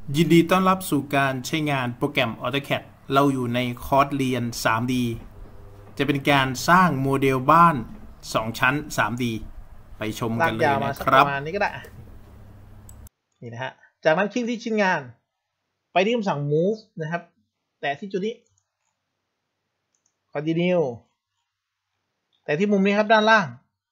ยินดีต้อนรับสู่การใช้งานโปรแกรม AutoCAD เราอยู่ในคอร์สเรียน 3D จะเป็นการสร้างโมเดลบ้าน 2 ชั้น 3D ไปชมกันเลยนะครับประมาณนี้ก็ได้นี่นะฮะจากนั้นคลิกที่ชิ้นงานไปที่คำสั่ง move นะครับแต่ที่จุดนี้ continue แต่ที่มุมนี้ครับด้านล่าง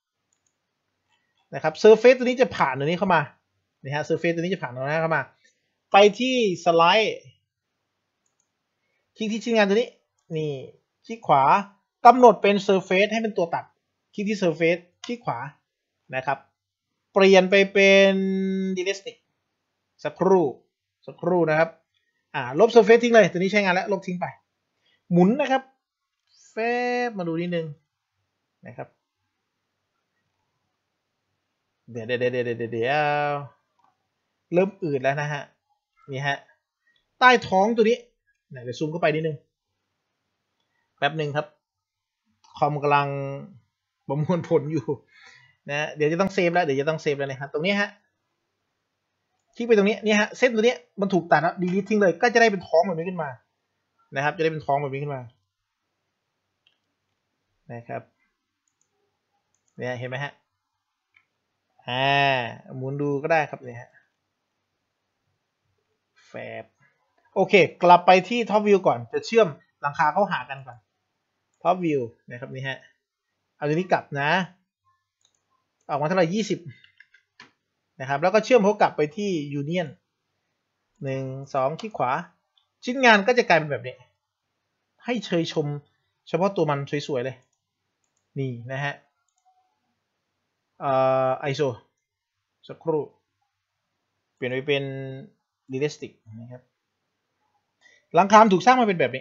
นะครับ surface ตัวนี้จะผ่านตัวนี้เข้ามานะฮะ surface ตัวนี้จะผ่านตรงนี้เข้ามาไปที่สไลด์คลิกที่ชิ้นงานตัวนี้นี่คลิกขวากำหนดเป็น surface ให้เป็นตัวตัดคลิกที่ surface คลิกขวานะครับเปลี่ยนไปเป็น realistic สักครู่นะครับลบ surface ทิ้งเลยตัวนี้ใช้งานแล้วลบทิ้งไปหมุนนะครับแฟบมาดูนิดนึงนะครับเดี๋ยวเริ่มอืดแล้วนะฮะนี่ฮะใต้ท้องตัวนี้เดี๋ยวซูมเข้าไปนิดนึงแป๊บหนึ่งครับคอมกำลังประมวลผลอยู่นะเดี๋ยวจะต้องเซฟแล้วนะครับตรงนี้ฮะคลิกไปตรงนี้เนี่ยฮะเส้นตัวนี้มันถูกตัดแล้วดีลิททิ้งเลยก็จะได้เป็นท้องแบบนี้ขึ้นมานะครับจะได้เป็นท้องแบบนี้ขึ้นมานะครับเนี่ยเห็นไหมฮะหมุนดูก็ได้ครับเนี่ยฮะแฟบโอเคกลับไปที่ท็อปวิวก่อนจะเชื่อมหลังคาเข้าหากันก่อนท็อปวิวนะครับนี่ฮะเอาตัวนี้กลับนะออกมาเท่าไหร่20นะครับแล้วก็เชื่อมเขากลับไปที่ยูเนียน1 2ที่ขวาชิ้นงานก็จะกลายเป็นแบบนี้ให้เชยชมเฉพาะตัวมันสวยๆเลยนี่นะฮะISO สักครู่เปลี่ยนไปเป็น realistic นะครับหลังคาถูกสร้างมาเป็นแบบนี้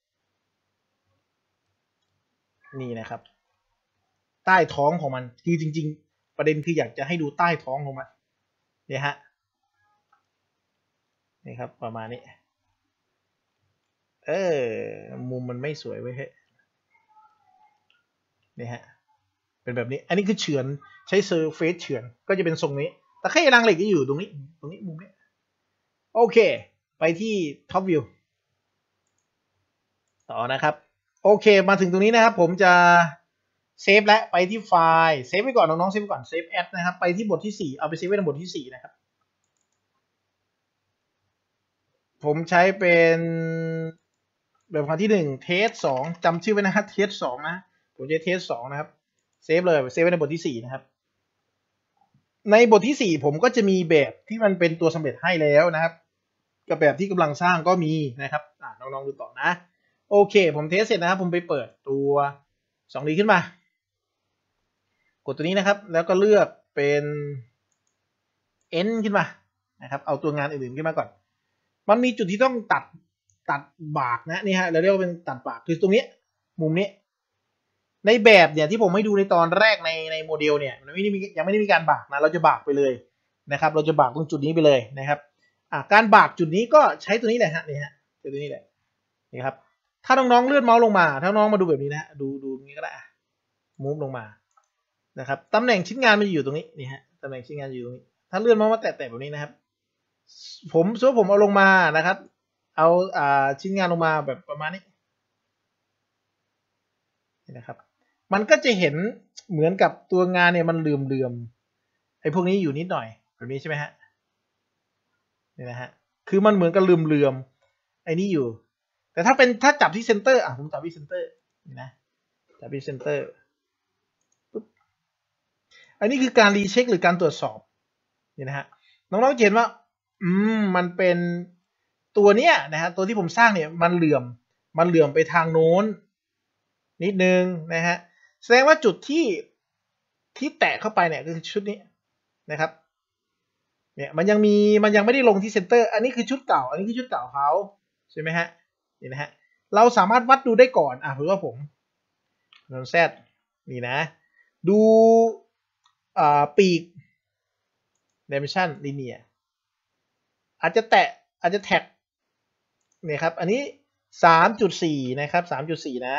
นี่นะครับใต้ท้องของมันคือจริงๆประเด็นคืออยากจะให้ดูใต้ท้องของมันเนี่ยฮะนี่ครับประมาณนี้มุมมันไม่สวยเว้ยนี่ฮะเป็นแบบนี้อันนี้คือเฉือนใช้เซอร์เฟซเฉือนก็จะเป็นทรงนี้แต่แค่รางเหล็กจะอยู่ตรงนี้มุมนี้โอเคไปที่ท็อปวิวต่อนะครับโอเคมาถึงตรงนี้นะครับผมจะเซฟและไปที่ไฟล์เซฟไว้ก่อนน้องๆเซฟไว้ก่อนเซฟแอดนะครับไปที่บทที่4เอาไปเซฟไว้ในบทที่4นะครับผมใช้เป็นแบบความที่1เทส2จำชื่อไว้นะครับเทส2นะผมใช้เทส2นะครับเซฟเลยเซฟไว้ในบทที่4นะครับในบทที่4ผมก็จะมีแบบที่มันเป็นตัวสำเร็จให้แล้วนะครับกับแบบที่กำลังสร้างก็มีนะครับน้องๆดูต่อนะโอเคผมเทสเสร็จนะครับผมไปเปิดตัว 2D ขึ้นมากดตัวนี้นะครับแล้วก็เลือกเป็น End ขึ้นมานะครับเอาตัวงานอื่นๆขึ้นมาก่อนมันมีจุดที่ต้องตัดบากนะนี่ฮะเราเรียกว่าเป็นตัดบากคือตรงนี้มุมนี้ในแบบเนี่ยที่ผมให้ดูในตอนแรกในโมเดลเนี่ยมันยังไม่ได้มีการบากนะเราจะบากไปเลยนะครับเราจะบากตรงจุดนี้ไปเลยนะครับการบากจุดนี้ก็ใช้ตัวนี้แหละฮะนี่ฮะตัวนี้แหละนี่ครับถ้าน้องๆเลื่อนเมาส์ลงมาถ้าน้องมาดูแบบนี้นะดูอย่างนี้ก็ได้มูฟลงมานะครับตำแหน่งชิ้นงานมันอยู่ตรงนี้นี่ฮะตำแหน่งชิ้นงานอยู่ตรงนี้ถ้าเลื่อนเมาส์มาแตะแบบนี้นะครับผมเอาลงมานะครับเอาชิ้นงานลงมาแบบประมาณนี้นะครับมันก็จะเห็นเหมือนกับตัวงานเนี่ยมันเหลื่อมไอ้พวกนี้อยู่นิดหน่อยแบบนี้ใช่ไหมฮะนี่นะฮะคือมันเหมือนกับเหลื่อมไอ้นี่อยู่แต่ถ้าจับที่เซนเตอร์ผมจับที่เซนเตอร์นี่นะจับที่เซนเตอร์ปุ๊บอันนี้คือการรีเช็คหรือการตรวจสอบนี่นะฮะน้องๆเห็นว่ามันเป็นตัวเนี้ยนะฮะตัวที่ผมสร้างเนี่ยมันเหลื่อมไปทางโน้นนิดนึงนะฮะแสดงว่าจุดที่แตะเข้าไปเนี่ยคือชุดนี้นะครับเนี่ยมันยังไม่ได้ลงที่เซนเตอร์อันนี้คือชุดเก่าอันนี้คือชุดเก่าเขาใช่ไหมฮะนี่นะฮะเราสามารถวัดดูได้ก่อนเผื่อว่าผมลองแซดนี่นะดูปีก dimension linear อาจจะแท็กเนี่ยครับอันนี้ 3.4 นะครับ 3.4 นะ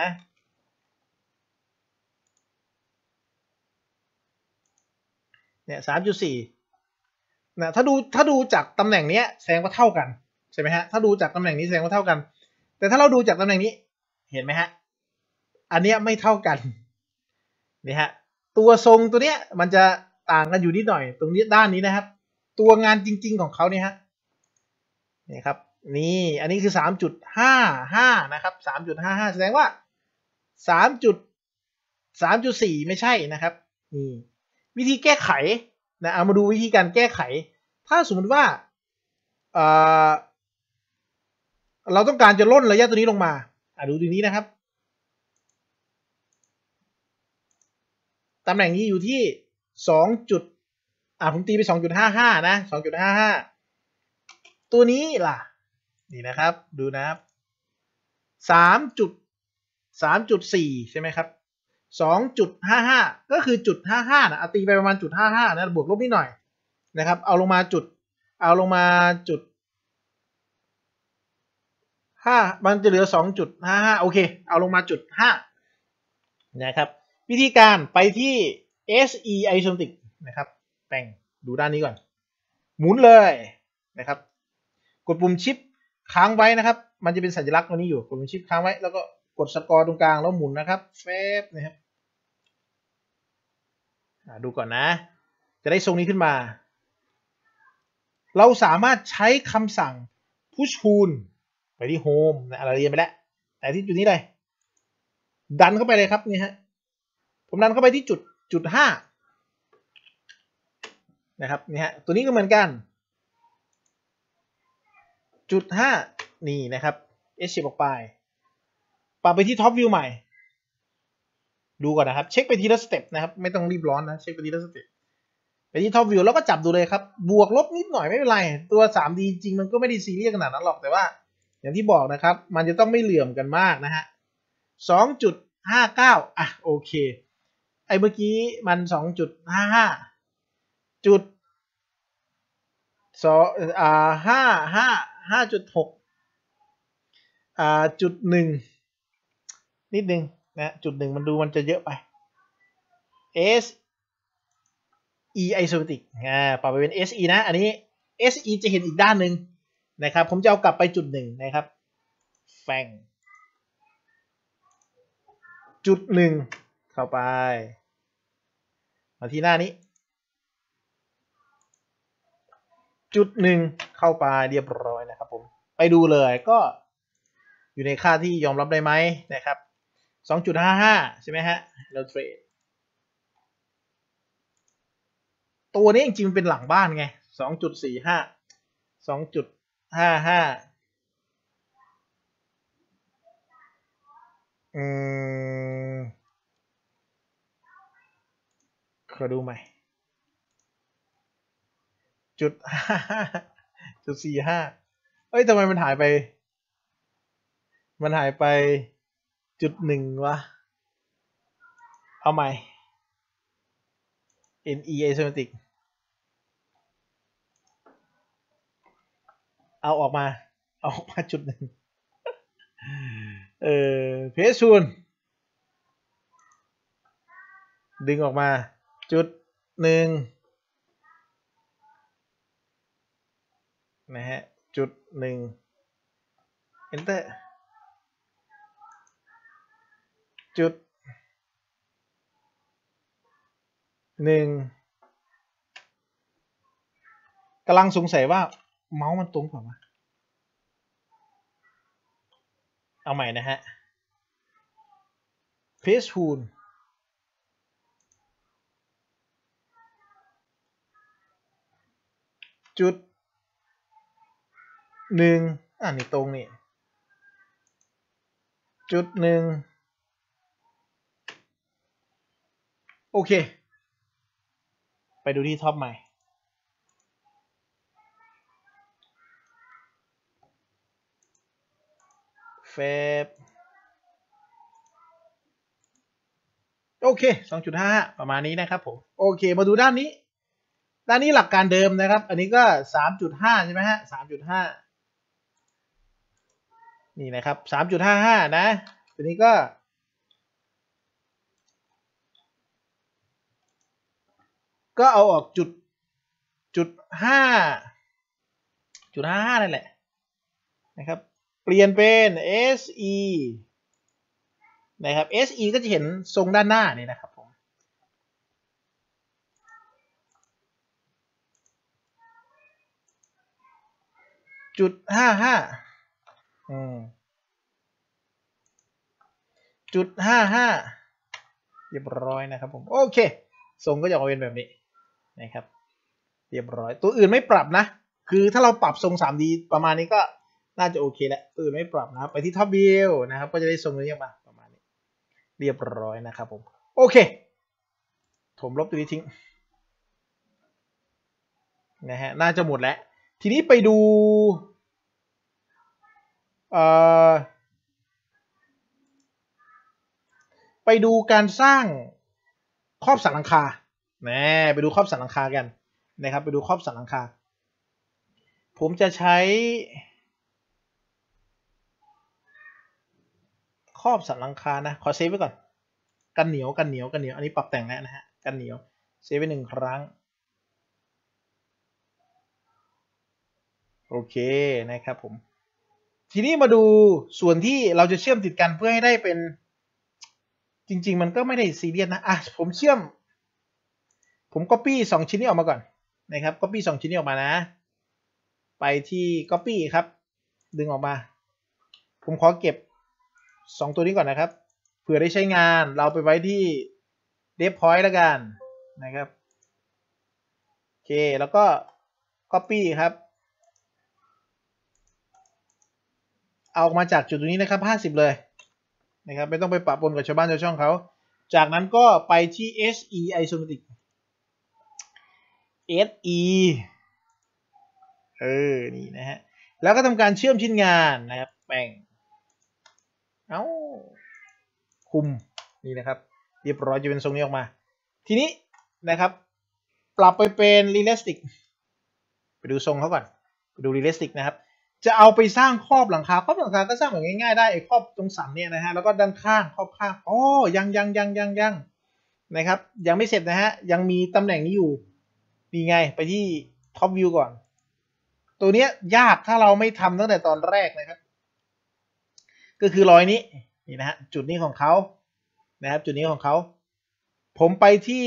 เนี่ย 3.4 นะถ้าดูจากตำแหน่งนี้แสดงว่าเท่ากันใช่ไหมฮะถ้าดูจากตำแหน่งนี้แสดงว่าเท่ากันแต่ถ้าเราดูจากตำแหน่งนี้เห็นไหมฮะอันเนี้ยไม่เท่ากันนี่ฮะตัวทรงตัวเนี้ยมันจะต่างกันอยู่นิดหน่อยตรงนี้ด้านนี้นะครับตัวงานจริงๆของเขาเนี่ยฮะนี่ครับนี่อันนี้คือ 3.55 นะครับ 3.55 แสดงว่า 3.4 ไม่ใช่นะครับนี่วิธีแก้ไขนะเอามาดูวิธีการแก้ไขถ้าสมมติว่าเราต้องการจะล่นระยะตัวนี้ลงมาดูตรงนี้นะครับตำแหน่งนี้อยู่ที่2จุดผมตีไป 2.55 นะ 2.55 ตัวนี้ล่ะนี่นะครับดูนะครับ 3.4 ใช่ไหมครับ 2.55 ก็คือจุด55นะตีไปประมาณจุด55นะบวกลบนิดหน่อยนะครับเอาลงมาจุด5มันจะเหลือ 2.55 โอเคเอาลงมาจุด5นะครับวิธีการไปที่ SE Isometric นะครับแต่งดูด้านนี้ก่อนหมุนเลยนะครับกดปุ่มชิปค้างไว้นะครับมันจะเป็นสัญลักษณ์ตัวนี้อยู่กดปุ่มชิปค้างไว้แล้วก็กดสกอร์ตรงกลางแล้วหมุนนะครับแฟบนะครับดูก่อนนะจะได้ทรงนี้ขึ้นมาเราสามารถใช้คำสั่ง push pull ไปที่ home นะเราเรียนไปแล้วแต่ที่จุดนี้เลยดันเข้าไปเลยครับนี่ฮะผมดันเข้าไปที่จุด5นะครับนี่ฮะตัวนี้ก็เหมือนกันจุด5นี่นะครับ escape ออกไปปรับไปที่ top view ใหม่ดูก่อนนะครับเช็คไปทีละสเต็ปนะครับไม่ต้องรีบร้อนนะเช็คไปทีละสเต็ปไปที่ top view แล้วก็จับดูเลยครับบวกลบนิดหน่อยไม่เป็นไรตัว 3D จริงมันก็ไม่ได้ซีเรียสขนาดนั้นหรอกแต่ว่าอย่างที่บอกนะครับมันจะต้องไม่เหลื่อมกันมากนะฮะ 2.59 โอเคไอ้เมื่อกี้มัน 2.55 จุด5.6จุด1นิดนึงนะจุด1มันดูมันจะเยอะไป SE Isometric ปรับไปเป็น SE นะอันนี้ SE จะเห็นอีกด้านหนึ่งนะครับผมจะเอากลับไปจุด1นะครับแฟงจุด1เข้าไปมาที่หน้านี้จุด1เข้าไปเรียบร้อยนะครับผมไปดูเลยก็อยู่ในค่าที่ยอมรับได้ไหมนะครับ 2.55 ใช่ไหมฮะเราเทรดตัวนี้จริงๆมันเป็นหลังบ้านไง 2.45 2.55 ขอดูใหม่0.45 เอ้ยทำไมมันหายไปจุด1วะเอาใหม่ NE Isometric เอาออกมาจุด1เพจชูนดึงออกมาจุด1นะฮะจุด1 enter จุด1กำลังสงสัยว่าเมาส์มันตรงเปล่าวะเอาใหม่นะฮะเพจชูนจุด1นี่ตรงนี่จุด1โอเคไปดูที่ท็อปใหม่เฟบโอเค 2.55 ประมาณนี้นะครับผมโอเคมาดูด้านนี้หลักการเดิมนะครับอันนี้ก็ 3.5 ใช่ไหมฮะ 3.5 นี่นะครับ 3.55 นะตัวนี้ก็เอาออกจุด 5.55 นั่นแหละนะครับเปลี่ยนเป็น SE นะครับ SE ก็จะเห็นทรงด้านหน้านี่นะครับผม.55 .55 เรียบร้อยนะครับผมโอเคทรงก็จะออกมาเป็นแบบนี้นะครับเรียบร้อยตัวอื่นไม่ปรับนะคือถ้าเราปรับทรง 3D ประมาณนี้ก็น่าจะโอเคแล้วตัวอื่นไม่ปรับนะครับไปที่ท็อปวิวนะครับก็จะได้ทรงนี้ออกมาประมาณนี้เรียบร้อยนะครับผมโอเคผมลบตัวนี้ทิ้งนะฮะน่าจะหมดแล้วทีนี้ไปดูไปดูการสร้างครอบสันหลังคาไปดูครอบสันหลังคากันนะครับไปดูครอบสันหลังคาผมจะใช้ครอบสันหลังคานะขอเซฟไว้ก่อนกันเหนียวอันนี้ปรับแต่งแล้วนะฮะกันเหนียวเซฟไว้1 ครั้งโอเคนะครับผมทีนี้มาดูส่วนที่เราจะเชื่อมติดกันเพื่อให้ได้เป็นจริงๆมันก็ไม่ได้ซีเรียสนะผมเชื่อมผม copy 2 ชิ้นนี้ออกมาก่อนนะครับ copy 2 ชิ้นนี้ออกมานะไปที่ copy ครับดึงออกมาผมขอเก็บ2ตัวนี้ก่อนนะครับเผื่อได้ใช้งานเราไปไว้ที่ dev point แล้วกันนะครับโอเคแล้วก็ copy ครับเอาออกมาจากจุดตรงนี้นะครับ50เลยนะครับไม่ต้องไปปะปนกับชาวบ้านชาวช่องเขาจากนั้นก็ไปที่ SE isometric SE นี่นะฮะแล้วก็ทำการเชื่อมชิ้นงานนะครับแป้งคุมนี่นะครับเรียบร้อยจะเป็นทรงนี้ออกมาทีนี้นะครับปรับไปเป็น realistic ไปดูทรงเขาก่อนไปดู realistic นะครับจะเอาไปสร้างครอบหลังคาก็สร้างแบบง่ายๆได้ไอ้ครอบตรงสันเนี่ยนะฮะแล้วก็ด้านข้างครอบข้างยังนะครับยังไม่เสร็จนะฮะยังมีตำแหน่งนี้อยู่ดีไงไปที่ top view ก่อนตัวนี้ยากถ้าเราไม่ทำตั้งแต่ตอนแรกนะครับก็คือรอยนี้นี่นะฮะจุดนี้ของเขานะครับจุดนี้ของเขาผมไปที่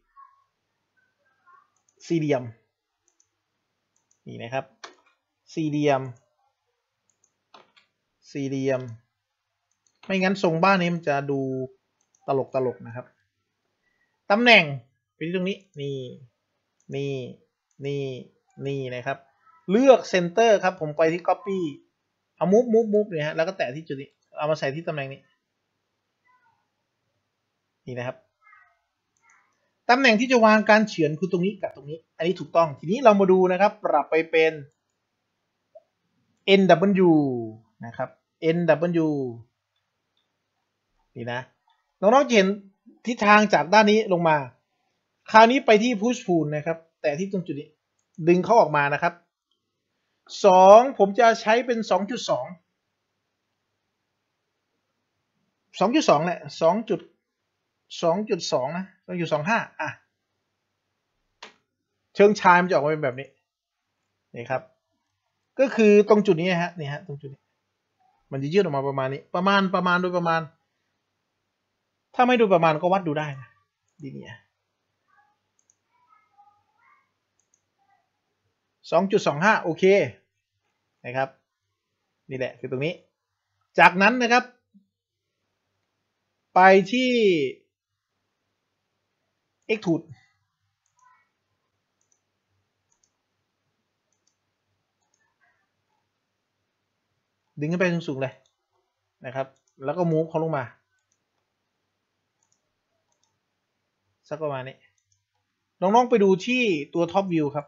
สี่เหลี่ยมนี่นะครับสี่เหลี่ยมไม่งั้นทรงบ้านนี้มันจะดูตลกนะครับตำแหน่งไปที่ตรงนี้นี่นะครับเลือกเซนเตอร์ครับผมไปที่ copy เอา move เนี่ยฮะแล้วก็แตะที่จุดนี้เอามาใส่ที่ตำแหน่งนี้นี่นะครับตำแหน่งที่จะวางการเฉือนคือตรงนี้กับตรงนี้อันนี้ถูกต้องทีนี้เรามาดูนะครับปรับไปเป็น NW นะครับ NW นี่นะน้องๆจะเห็นทิศทางจากด้านนี้ลงมาคราวนี้ไปที่ push pull นะครับแต่ที่ตรงจุดนี้ดึงเขาออกมานะครับ2ผมจะใช้เป็น 2.2 แหละ2.2 นะ 2.25 เชิงชายมันจะออกมาเป็นแบบนี้นี่ครับก็คือตรงจุดนี้ฮะนี่ฮะตรงจุดนี้มันจะยืดออกมาประมาณนี้ประมาณโดยประมาณถ้าไม่ดูประมาณก็วัดดูได้นะดีเนี่ย2.25 โอเคนะครับนี่แหละคือตรงนี้จากนั้นนะครับไปที่ extrude ดึงขึ้นไปสูงๆเลยนะครับแล้วก็มูฟเขาลงมาสักประมาณนี้น้องๆไปดูที่ตัว top view ครับ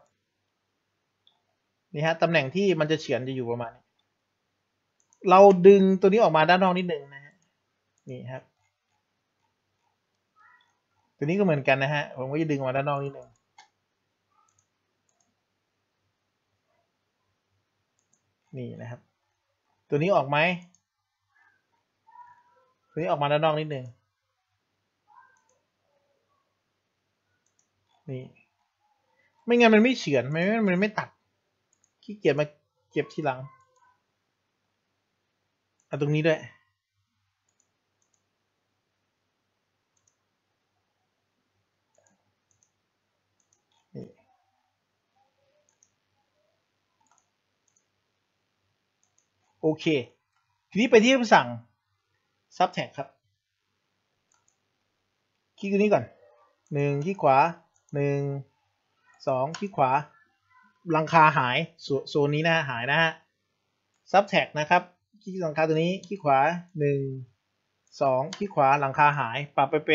นี่ฮะตำแหน่งที่มันจะเฉือนจะอยู่ประมาณนี้เราดึงตัวนี้ออกมาด้านนอกนิดนึงนะฮะนี่ครับตัวนี้ก็เหมือนกันนะฮะผมก็จะดึงออกมาด้านนอกนิดนึงนี่นะครับตัวนี้ออกไหมตัวนี้ออกมาด้านนอกนิดนึงนี่ไม่งั้นมันไม่เฉือนมันไม่ตัดขี้เกียจมาเก็บทีหลังเอาตรงนี้ด้วยโอเคทีนี้ไปที่คำสั่ง subtract ครับคลิกตรงนี้ก่อน1คลิกขวา1 2คลิกขวาหลังคาหายโซนนี้นะหายนะฮะ subtract นะครับคลิกหลังคาตัวนี้คลิกขวา1 2คลิกขวาหลังคาหายปรับไปเป็น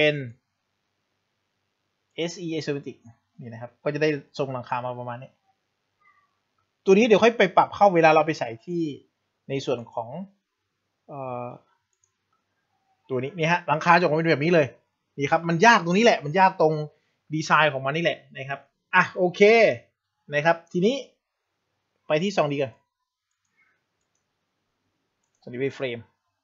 SE isometric นี่นะครับก็จะได้ทรงหลังคามาประมาณนี้ตัวนี้เดี๋ยวค่อยไปปรับเข้าเวลาเราไปใส่ที่ในส่วนของตัวนี้นี่ฮะหลังคาจะออกมาเป็นแบบนี้เลยนี่ครับมันยากตรงนี้แหละมันยากตรงดีไซน์ของมันนี่แหละนะครับอ่ะโอเคนะครับทีนี้ไปที่2Dกัน2D frame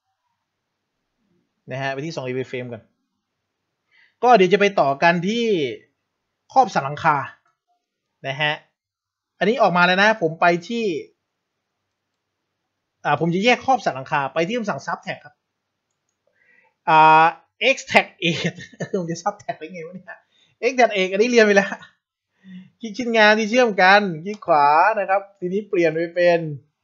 นะฮะไปที่2D frame กันก็เดี๋ยวจะไปต่อกันที่ครอบสันหลังคานะฮะอันนี้ออกมาแล้วนะผมไปที่ผมจะแยกครอบสันหลังคาไปที่คำสั่ง subtract ครับextract 8ผมจะ subtract ได้ไงวะเนี่ย extract 8อันนี้เรียนไปแล้วคลิกชิ้นงานที่เชื่อมกันคลิกขวานะครับทีนี้เปลี่ยนไปเป็น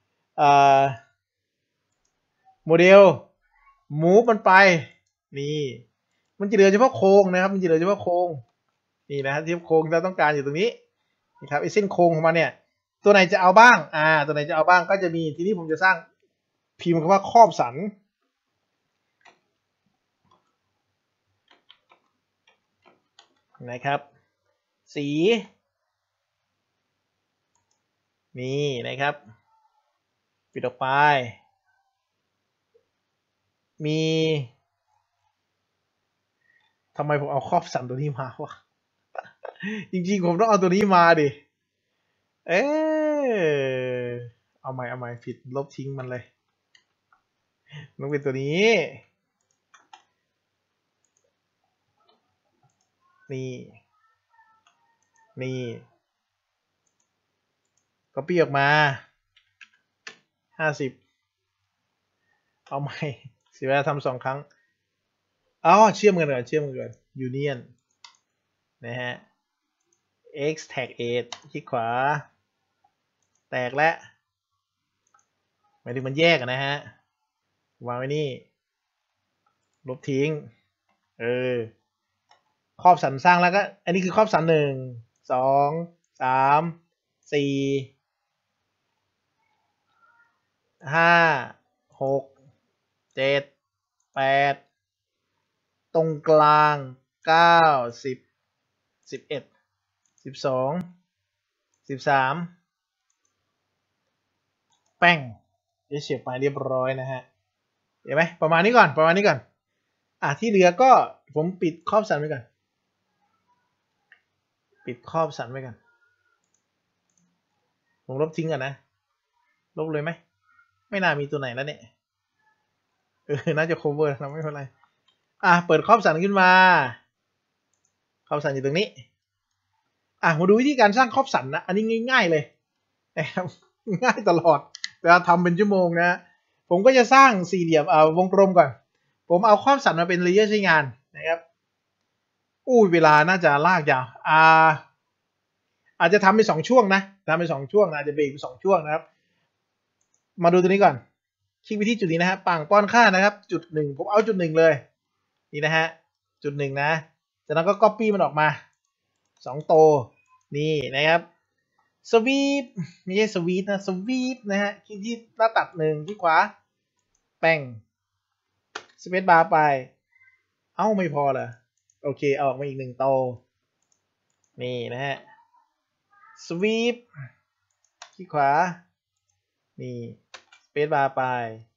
โมเดล move มันไปนี่มันจะเหลือเฉพาะโครงนะครับมันจะเหลือเฉพาะโครงนี่นะที่โครงเราต้องการอยู่ตรงนี้นะครับไอ้เส้นโครงของมันเนี่ยตัวไหนจะเอาบ้างตัวไหนจะเอาบ้างก็จะมีทีนี้ผมจะสร้างพิมพ์คำว่าครอบสันนะครับสีนี่นะครับปิดออกไปมีทำไมผมเอาครอบสันตัวนี้มาวะจริงๆผมต้องเอาตัวนี้มาดิเอาใหม่ผิดลบทิ้งมันเลยต้องเป็นตัวนี้นี่ก็ปี้ออกมา50เอาใหม่เสียเวลาทำ2 ครั้งเชื่อมกันก่อนunion นะฮะ extract 8คลิกขวาแตกแล้วหมายถึงมันแยกนะฮะวางไว้นี่ลบทิ้งครอบสันสร้างแล้วก็อันนี้คือครอบสัน1 2 3 4 5 6 7 8ตรงกลาง9 10 11 12 13แป้งเฉียบไปเรียบร้อยนะฮะเห็นไหมประมาณนี้ก่อนที่เหลือก็ผมปิดครอบสันไว้ก่อนผมลบทิ้งก่อนนะลบเลยไหมไม่น่ามีตัวไหนแล้วเนี่ยน่าจะ cover นะไม่เป็นไรเปิดครอบสันขึ้นมาครอบสันอยู่ตรงนี้มาดูวิธีการสร้างครอบสันนะอันนี้ง่ายๆเลยนะครับง่ายตลอดเวลาทำเป็นชั่วโมงนะผมก็จะสร้างสี่เหลี่ยมวงกลมก่อนผมเอาครอบสันมาเป็นเลเยอร์ใช้งานนะครับเวลาน่าจะลากยาวอาจจะทำเป็น2 ช่วงนะทำเป็น2 ช่วงอาจจะเบรกเป็น2 ช่วงนะครับมาดูตัวนี้ก่อนคลิกไปที่จุดนี้นะฮะป้อนค่านะครับจุด1ผมเอาจุด1เลยนี่นะฮะจุด1นะจากนั้นก็ copy มันออกมา2 โตนี่นะครับสวีปไม่ใช่สวีทนะสวีปนะฮะคลิกที่หน้าตัด1ที่ขวาแป้งสเปซบาร์ไปไม่พอเหรอโอเคเอาออกมาอีก1 โตนี่นะฮะสวีปที่ขวานี่สเปซบาร์ไป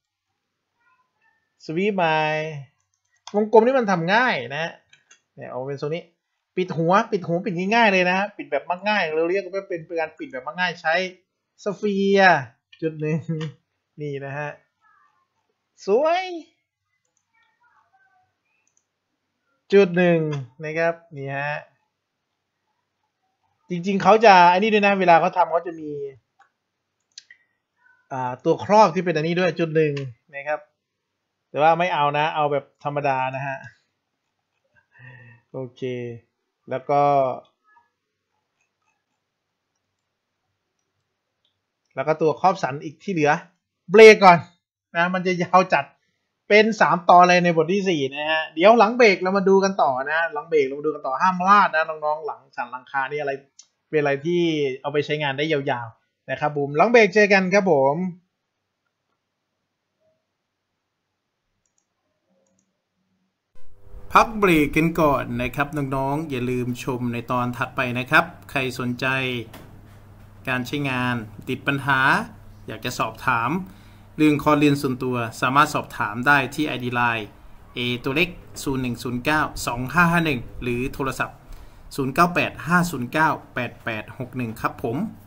สวีปไปวงกลมนี่มันทำง่ายนะเนี่ยเอาเป็นโซนนี้ปิดหัวปิดง่ายๆเลยนะปิดแบบมักง่ายเราเรียกว่าเป็นการปิดแบบมักง่ายใช้สเฟียร์จุด1นี่นะฮะสวยจุด1นะครับนี่ฮะจริงๆเขาจะอันนี้ด้วยนะเวลาเขาทำเขาจะมีตัวครอบที่เป็นอันนี้ด้วยจุด1นะครับแต่ว่าไม่เอานะเอาแบบธรรมดานะฮะโอเคแล้วก็ตัวครอบสันอีกที่เหลือเบรกก่อนนะมันจะยาวจัดเป็น3 ตอนเลยในบทที่4นะฮะเดี๋ยวหลังเบรกเรามาดูกันต่อนะหลังเบรกเรามาดูกันต่อห้ามพลาดนะน้องๆหลังสันหลังคานี่อะไรเป็นอะไรที่เอาไปใช้งานได้ยาวๆนะครับผมหลังเบรกเจอกันครับผมพักเบรกกันก่อนนะครับน้องๆอย่าลืมชมในตอนถัดไปนะครับใครสนใจการใช้งานติดปัญหาอยากจะสอบถามเรื่องคอร์สเรียนส่วนตัวสามารถสอบถามได้ที่ ID Line A ตัวเล็ก01092551หรือโทรศัพท์0985098861ครับผม